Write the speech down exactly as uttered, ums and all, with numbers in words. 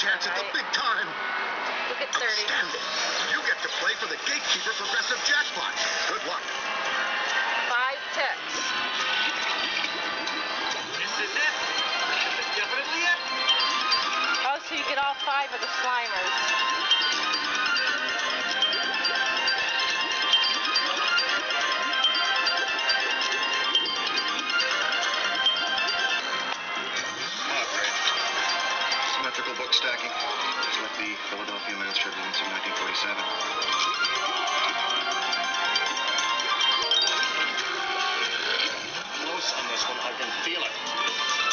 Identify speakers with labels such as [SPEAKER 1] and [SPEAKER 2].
[SPEAKER 1] chance at the big time.
[SPEAKER 2] Look at thirty.
[SPEAKER 1] Outstanding. You get to play for the Gatekeeper Progressive Jackpot. Good luck.
[SPEAKER 2] Five ticks.
[SPEAKER 3] This is it. This is definitely it.
[SPEAKER 2] Oh, so you get all five of the Slimers.
[SPEAKER 4] Symmetrical book stacking, just like the Philadelphia Mass Tribune in nineteen forty-seven. Close on this one, I can feel it.